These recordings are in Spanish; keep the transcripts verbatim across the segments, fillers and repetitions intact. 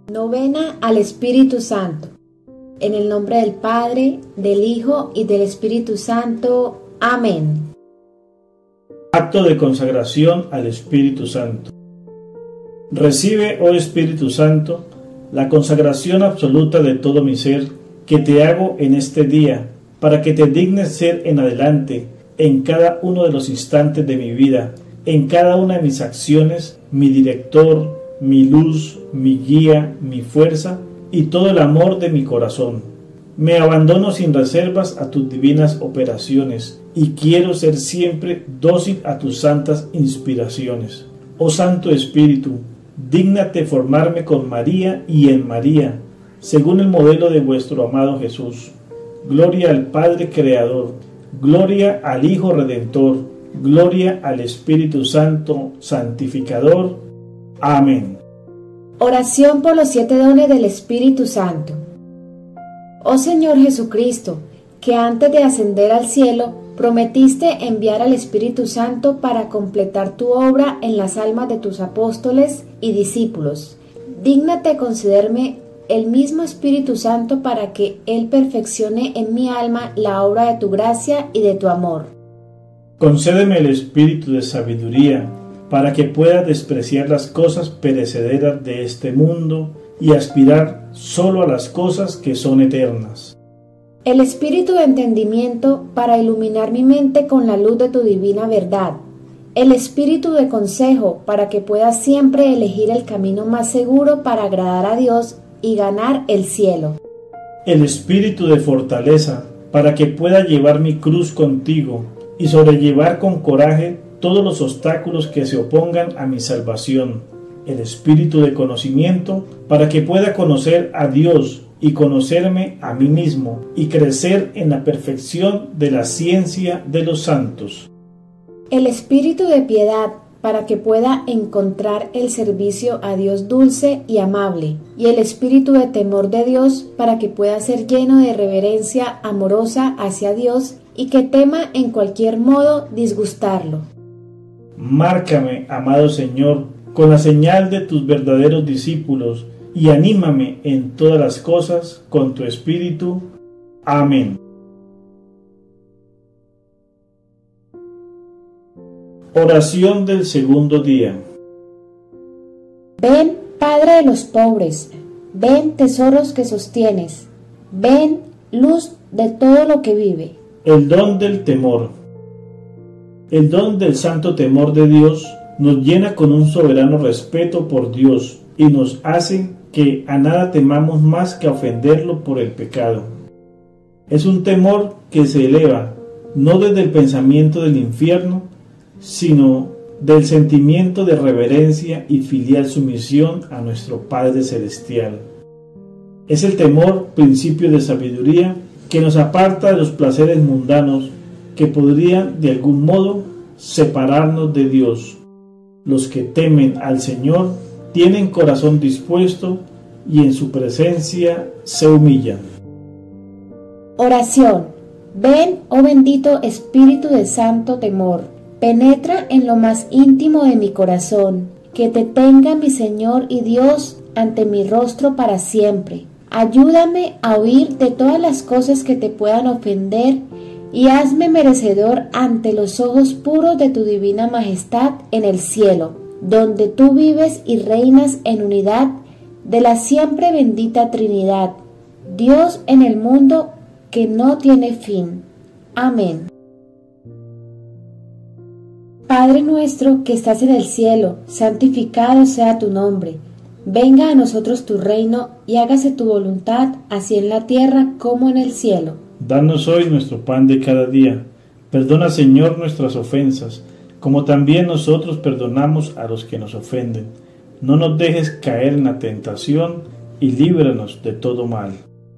Novena al Espíritu Santo. En el nombre del Padre, del Hijo y del Espíritu Santo. Amén. Acto de consagración al Espíritu Santo. Recibe, oh Espíritu Santo, la consagración absoluta de todo mi ser que te hago en este día, para que te dignes ser en adelante, en cada uno de los instantes de mi vida, en cada una de mis acciones, mi director, mi luz, mi guía, mi fuerza y todo el amor de mi corazón. Me abandono sin reservas a tus divinas operaciones y quiero ser siempre dócil a tus santas inspiraciones. Oh Santo Espíritu, dígnate formarme con María y en María, según el modelo de vuestro amado Jesús. Gloria al Padre Creador, gloria al Hijo Redentor, gloria al Espíritu Santo Santificador. Amén. Oración por los siete dones del Espíritu Santo. Oh Señor Jesucristo, que antes de ascender al cielo, prometiste enviar al Espíritu Santo para completar tu obra en las almas de tus apóstoles y discípulos. Dígnate concederme el mismo Espíritu Santo para que Él perfeccione en mi alma la obra de tu gracia y de tu amor. Concédeme el espíritu de sabiduría, para que pueda despreciar las cosas perecederas de este mundo y aspirar solo a las cosas que son eternas. El espíritu de entendimiento para iluminar mi mente con la luz de tu divina verdad. El espíritu de consejo para que pueda siempre elegir el camino más seguro para agradar a Dios y ganar el cielo. El espíritu de fortaleza para que pueda llevar mi cruz contigo y sobrellevar con coraje todos los obstáculos que se opongan a mi salvación. El espíritu de conocimiento para que pueda conocer a Dios y conocerme a mí mismo y crecer en la perfección de la ciencia de los santos. El espíritu de piedad para que pueda encontrar el servicio a Dios dulce y amable, y el espíritu de temor de Dios para que pueda ser lleno de reverencia amorosa hacia Dios y que tema en cualquier modo disgustarlo. Márcame, amado Señor, con la señal de tus verdaderos discípulos y anímame en todas las cosas con tu espíritu. Amén. Oración del segundo día. Ven, Padre de los pobres, ven, tesoros que sostienes, ven, luz de todo lo que vive. El don del temor. El don del santo temor de Dios nos llena con un soberano respeto por Dios y nos hace que a nada temamos más que a ofenderlo por el pecado. Es un temor que se eleva no desde el pensamiento del infierno, sino del sentimiento de reverencia y filial sumisión a nuestro Padre Celestial. Es el temor principio de sabiduría que nos aparta de los placeres mundanos que podrían de algún modo separarnos de Dios. Los que temen al Señor tienen corazón dispuesto y en su presencia se humillan. Oración. Ven, oh bendito Espíritu de santo temor, penetra en lo más íntimo de mi corazón, que te tenga mi Señor y Dios ante mi rostro para siempre. Ayúdame a huir de todas las cosas que te puedan ofender y hazme merecedor ante los ojos puros de tu divina majestad en el cielo, donde tú vives y reinas en unidad de la siempre bendita Trinidad, Dios en el mundo que no tiene fin. Amén. Padre nuestro que estás en el cielo, santificado sea tu nombre. Venga a nosotros tu reino y hágase tu voluntad, así en la tierra como en el cielo. Danos hoy nuestro pan de cada día. Perdona, Señor, nuestras ofensas, como también nosotros perdonamos a los que nos ofenden. No nos dejes caer en la tentación y líbranos de todo mal.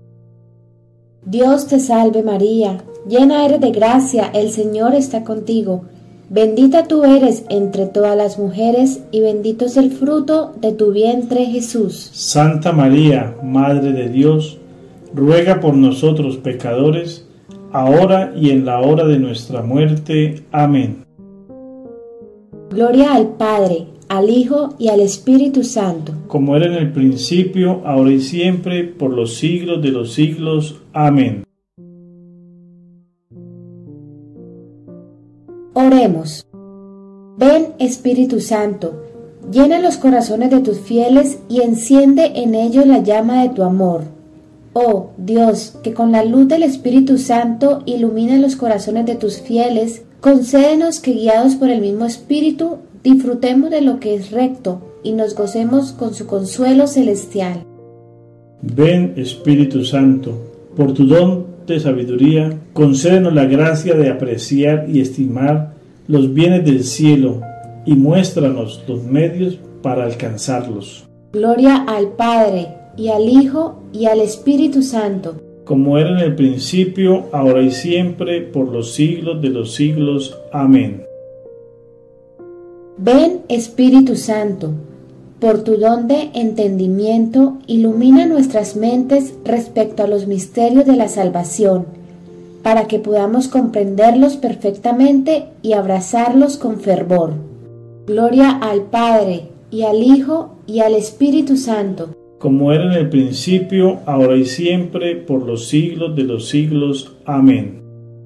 Dios te salve María, llena eres de gracia, el Señor está contigo. Bendita tú eres entre todas las mujeres y bendito es el fruto de tu vientre Jesús. Santa María, Madre de Dios, ruega por nosotros pecadores, ahora y en la hora de nuestra muerte. Amén. Gloria al Padre, al Hijo y al Espíritu Santo, como era en el principio, ahora y siempre, por los siglos de los siglos. Amén. Oremos. Ven, Espíritu Santo, llena los corazones de tus fieles y enciende en ellos la llama de tu amor. Oh Dios, que con la luz del Espíritu Santo ilumina los corazones de tus fieles, concédenos que, guiados por el mismo Espíritu, disfrutemos de lo que es recto y nos gocemos con su consuelo celestial. Ven, Espíritu Santo, por tu don de sabiduría, concédenos la gracia de apreciar y estimar los bienes del cielo y muéstranos los medios para alcanzarlos. Gloria al Padre, y al Hijo, y al Espíritu Santo, como era en el principio, ahora y siempre, por los siglos de los siglos. Amén. Ven, Espíritu Santo, por tu don de entendimiento, ilumina nuestras mentes respecto a los misterios de la salvación, para que podamos comprenderlos perfectamente y abrazarlos con fervor. Gloria al Padre, y al Hijo, y al Espíritu Santo, como era en el principio, ahora y siempre, por los siglos de los siglos. Amén.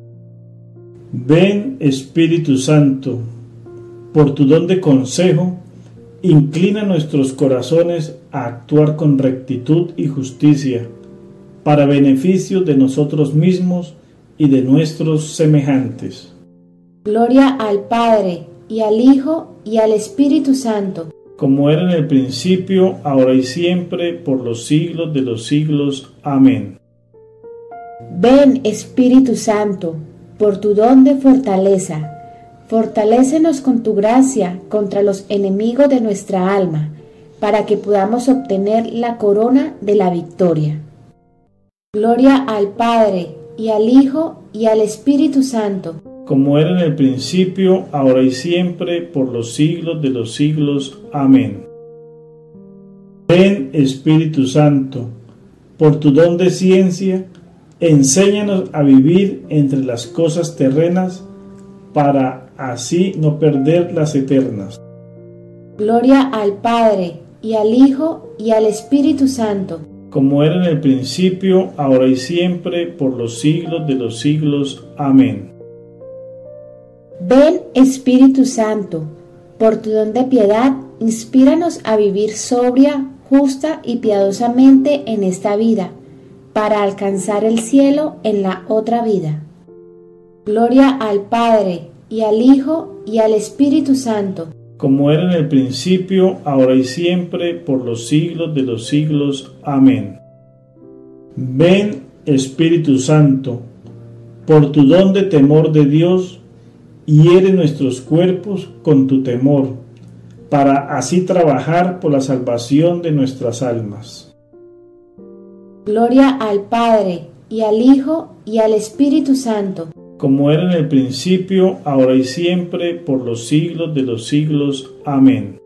Ven, Espíritu Santo, por tu don de consejo, inclina nuestros corazones a actuar con rectitud y justicia, para beneficio de nosotros mismos y de nuestros semejantes. Gloria al Padre, y al Hijo, y al Espíritu Santo, como era en el principio, ahora y siempre, por los siglos de los siglos. Amén. Ven, Espíritu Santo, por tu don de fortaleza, fortalécenos con tu gracia contra los enemigos de nuestra alma, para que podamos obtener la corona de la victoria. Gloria al Padre, y al Hijo, y al Espíritu Santo, como era en el principio, ahora y siempre, por los siglos de los siglos. Amén. Ven, Espíritu Santo, por tu don de ciencia, enséñanos a vivir entre las cosas terrenas, para así no perder las eternas. Gloria al Padre, y al Hijo, y al Espíritu Santo, como era en el principio, ahora y siempre, por los siglos de los siglos. Amén. Ven, Espíritu Santo, por tu don de piedad, inspíranos a vivir sobria, justa y piadosamente en esta vida, para alcanzar el cielo en la otra vida. Gloria al Padre, y al Hijo, y al Espíritu Santo, como era en el principio, ahora y siempre, por los siglos de los siglos. Amén. Ven, Espíritu Santo, por tu don de temor de Dios, hiere nuestros cuerpos con tu temor, para así trabajar por la salvación de nuestras almas. Gloria al Padre, y al Hijo, y al Espíritu Santo, como era en el principio, ahora y siempre, por los siglos de los siglos. Amén.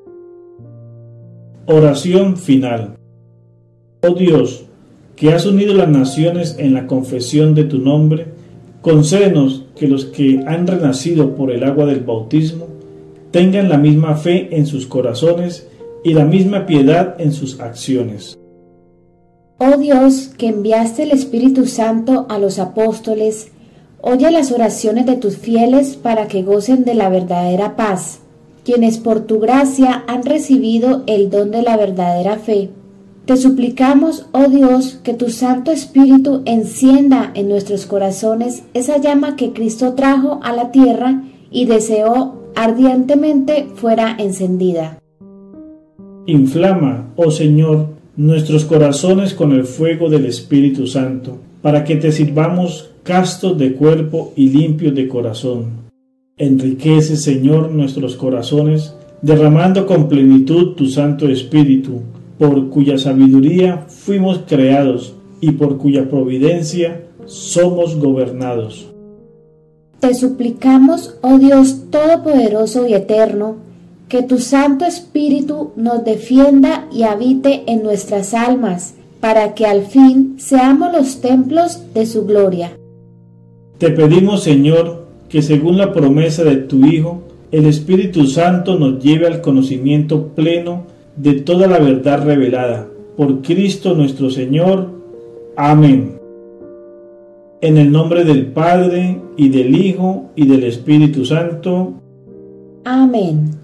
Oración final. Oh Dios, que has unido las naciones en la confesión de tu nombre, concédenos que los que han renacido por el agua del bautismo tengan la misma fe en sus corazones y la misma piedad en sus acciones. Oh Dios, que enviaste el Espíritu Santo a los apóstoles, oye las oraciones de tus fieles para que gocen de la verdadera paz, quienes por tu gracia han recibido el don de la verdadera fe. Te suplicamos, oh Dios, que tu Santo Espíritu encienda en nuestros corazones esa llama que Cristo trajo a la tierra y deseó ardientemente fuera encendida. Inflama, oh Señor, nuestros corazones con el fuego del Espíritu Santo, para que te sirvamos castos de cuerpo y limpios de corazón. Enriquece, Señor, nuestros corazones, derramando con plenitud tu Santo Espíritu, por cuya sabiduría fuimos creados y por cuya providencia somos gobernados. Te suplicamos, oh Dios Todopoderoso y Eterno, que tu Santo Espíritu nos defienda y habite en nuestras almas, para que al fin seamos los templos de su gloria. Te pedimos, Señor, que según la promesa de tu Hijo, el Espíritu Santo nos lleve al conocimiento pleno de toda la verdad revelada por Cristo nuestro Señor. Amén. En el nombre del Padre, y del Hijo, y del Espíritu Santo. Amén.